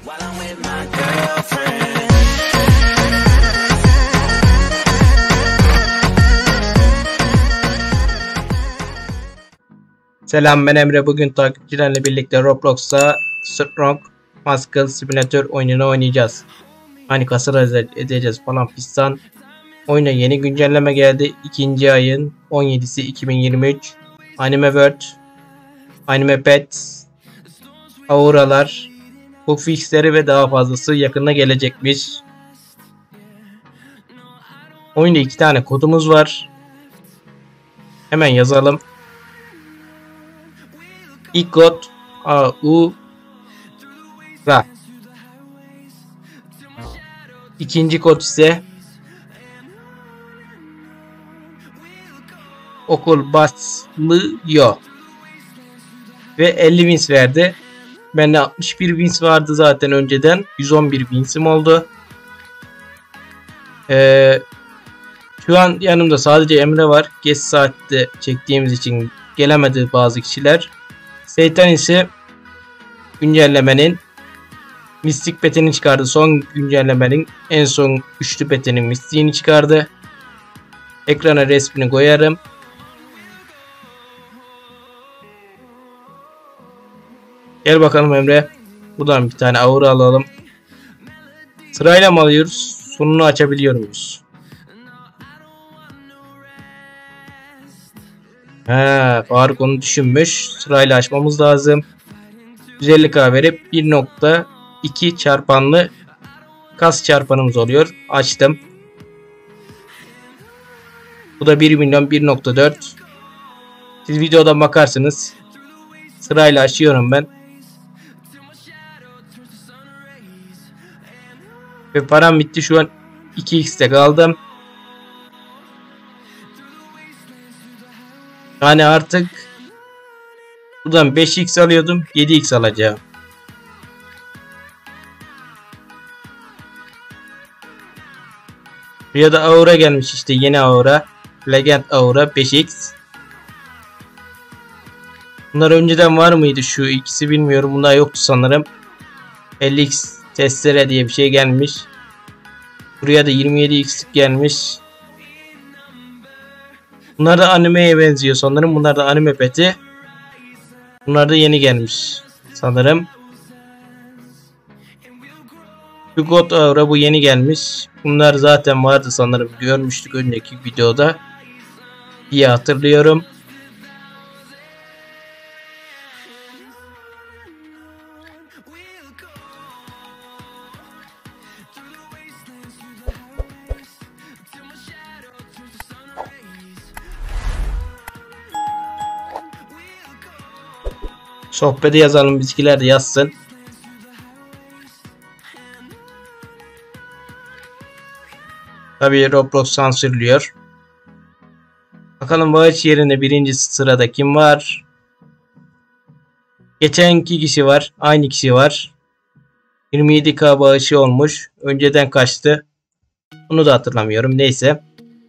while I'm with my girlfriend. Selam, ben Emre. Bugün takipçilerle birlikte Roblox'ta Strong Muscle Simulator oyununu oynayacağız. Hani kasır edeceğiz falan fistan. Oyuna yeni güncelleme geldi. 2. ayın 17'si 2023. Anime World, Anime Pets, Auralar, bug fixleri ve daha fazlası yakında gelecekmiş. Oyunda 2 tane kodumuz var. Hemen yazalım. İlk kod AURA. İkinci kod ise okul başlıyor. Ve 50 wins verdi. Bende 61 wins vardı zaten önceden. 111 wins'im oldu. Şu an yanımda sadece Emre var. Geç saatte çektiğimiz için gelemedi bazı kişiler. Seytan ise güncellemenin mistik petini çıkardı. Son güncellemenin en son üçlü petinin mistiğini çıkardı. Ekrana resmini koyarım. Gel bakalım Emre. Buradan bir tane aura alalım. Sırayla mı alıyoruz? Sonunu açabiliyor muyuz? Faruk onu düşünmüş. Sırayla açmamız lazım. 150k verip 1.2 çarpanlı kas çarpanımız oluyor. Açtım. Bu da 1 milyon 1.4. Siz videodan bakarsınız. Sırayla açıyorum ben. Ve param bitti. Şu an 2x'te kaldım. Yani artık buradan 5x alıyordum. 7x alacağım. Ya da aura gelmiş işte, yeni aura. Legend aura 5x. Bunlar önceden var mıydı şu ikisi bilmiyorum. Bunlar yoktu sanırım. 50x testere diye bir şey gelmiş. Buraya da 27x'lik gelmiş. Bunlar da animeye benziyor sanırım. Bunlar da anime peti. Bunlar da yeni gelmiş sanırım. Şu God Aura bu yeni gelmiş. Bunlar zaten vardı sanırım. Görmüştük önceki videoda diye hatırlıyorum. Sohbeti yazalım, bizimkiler de yazsın. Tabii Roblox sansürlüyor. Bakalım bağış yerine birinci sırada kim var? Geçenki kişi var. Aynı kişi var. 27k bağışı olmuş. Önceden kaçtı? Bunu da hatırlamıyorum. Neyse.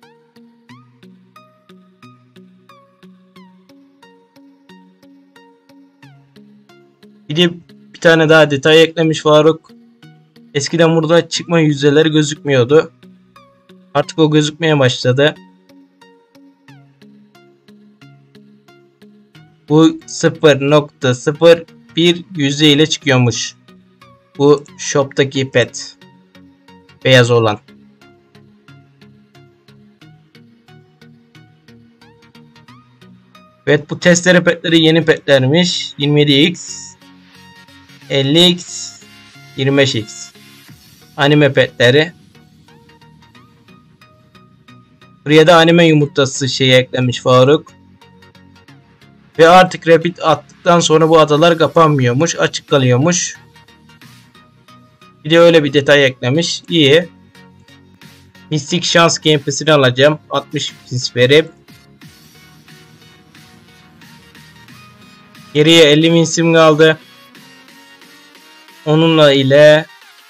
Bir tane daha detay eklemiş Faruk. Eskiden burada çıkma yüzdeleri gözükmüyordu. Artık o gözükmeye başladı. Bu 0.01 yüzde ile çıkıyormuş. Bu shop'taki pet. Beyaz olan. Evet, bu testere petleri yeni petlermiş. 27x, 50x, 25x. Anime petleri. Buraya da anime yumurtası şeyi eklemiş Faruk. Ve artık rapid attıktan sonra bu adalar kapanmıyormuş. Açık kalıyormuş. Bir de öyle bir detay eklemiş. İyi. Mistik şans gamepas'ini alacağım. 60 pins verip. Geriye 50 pinsim kaldı. Onunla ile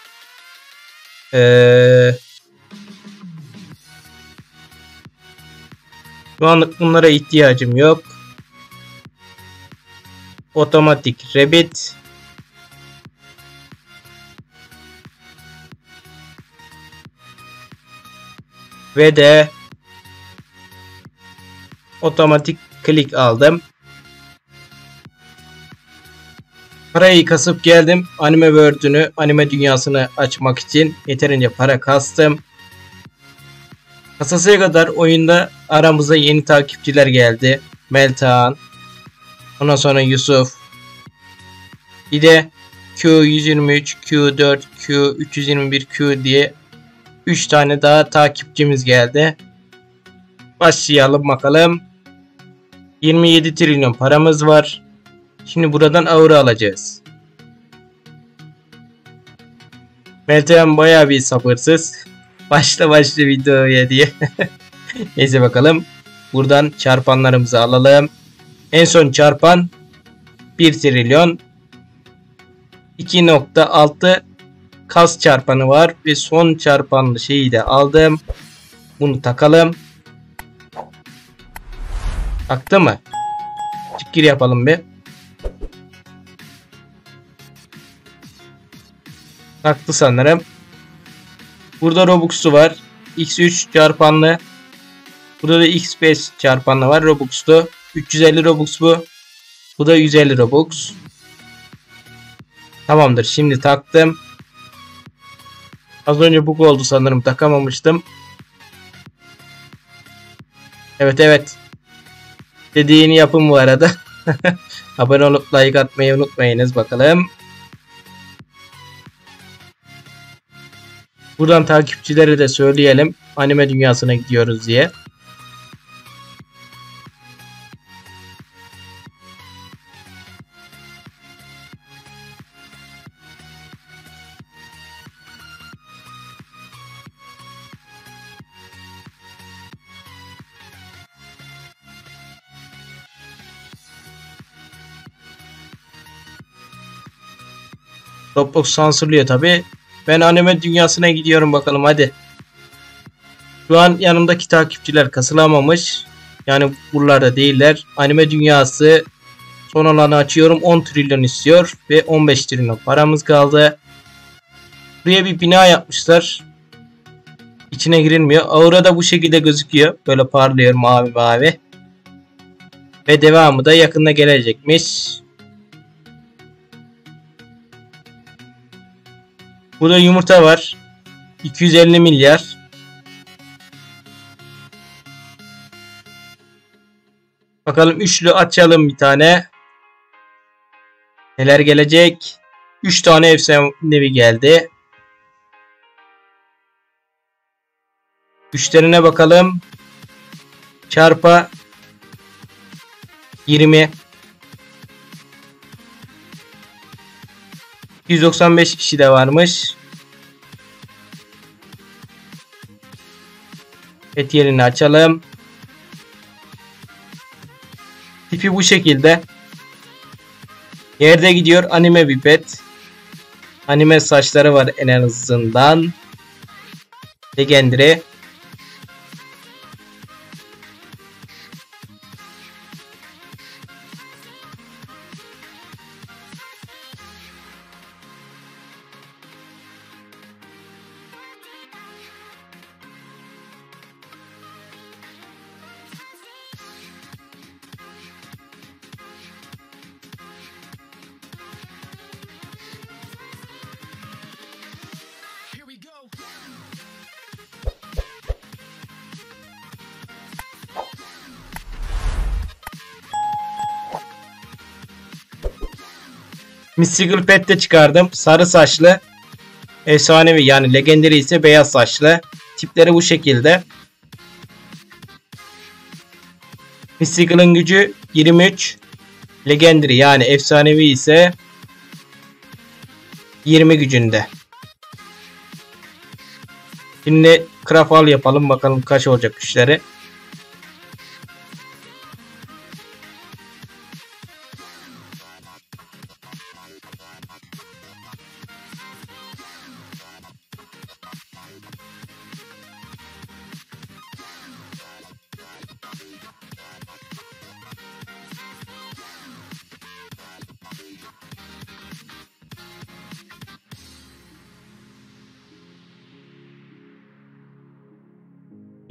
şu anlık bunlara ihtiyacım yok. Otomatik rabbit Ve de otomatik klik aldım. Parayı kasıp geldim. Anime World'ünü, anime dünyasını açmak için yeterince para kastım. Kasasıya kadar oyunda aramıza yeni takipçiler geldi. Meltan, ondan sonra Yusuf. Bir de Q123, Q4, Q321, Q diye 3 tane daha takipçimiz geldi. Başlayalım bakalım. 27 trilyon paramız var. Şimdi buradan aura alacağız. Meltem bayağı bir sabırsız. Başla videoya diye. Neyse bakalım. Buradan çarpanlarımızı alalım. En son çarpan 1 trilyon. 2.6 kas çarpanı var. Ve son çarpanlı şeyi de aldım. Bunu takalım. Taktı mı? Çıkgir yapalım bir. Taktı sanırım. Burada Robux'u var. X3 çarpanlı. Burada da X5 çarpanlı var. Robux'lu. 350 Robux bu. Bu da 150 Robux. Tamamdır. Şimdi taktım. Az önce bug oldu sanırım. Takamamıştım. Evet. Dediğini yapın bu arada. Abone olup like atmayı unutmayınız bakalım. Buradan takipçilere de söyleyelim. Anime dünyasına gidiyoruz diye. Roblox sansürlüyor tabi. Ben anime dünyasına gidiyorum bakalım hadi. Şu an yanımdaki takipçiler kasılamamış. Yani buralarda değiller. Anime dünyası son alanı açıyorum. 10 trilyon istiyor. Ve 15 trilyon paramız kaldı. Buraya bir bina yapmışlar. İçine girilmiyor. Aura da bu şekilde gözüküyor. Böyle parlıyor mavi mavi. Ve devamı da yakında gelecekmiş. Burada yumurta var. 250 milyar. Bakalım üçlü açalım bir tane. Neler gelecek? 3 tane efsanevi geldi. Güçlerine bakalım. Çarpa 20. 195 kişi de varmış. Et yerini açalım. Tipi bu şekilde. Yerde gidiyor anime bir pet. Anime saçları var en azından. Legendary. Mystical Pet de çıkardım. Sarı saçlı. Efsanevi yani legendary ise beyaz saçlı. Tipleri bu şekilde. Mystical'ın gücü 23. Legendary yani efsanevi ise 20 gücünde. Şimdi Krafal yapalım bakalım kaç olacak güçleri.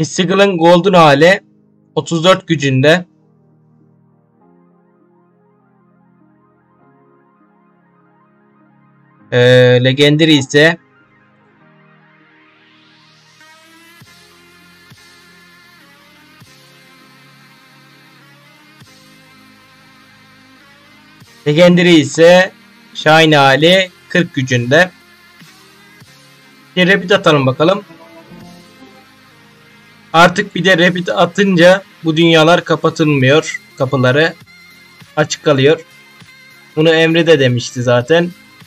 Mystical'ın Golden hali 34 gücünde. Legendary ise Shine hali 40 gücünde. Bir Rapid atalım bakalım. Artık bir de Rapid atınca bu dünyalar kapatılmıyor. Kapıları açık kalıyor. Bunu Emre de demişti zaten.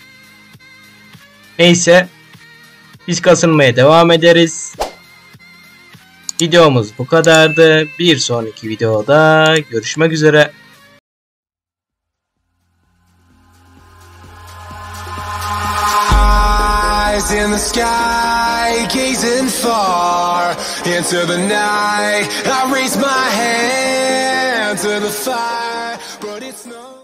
Neyse. Biz kasılmaya devam ederiz. Videomuz bu kadardı. Bir sonraki videoda görüşmek üzere. Eyes in the sky, gazing far into the night. I raise my hand to the fire, but it's no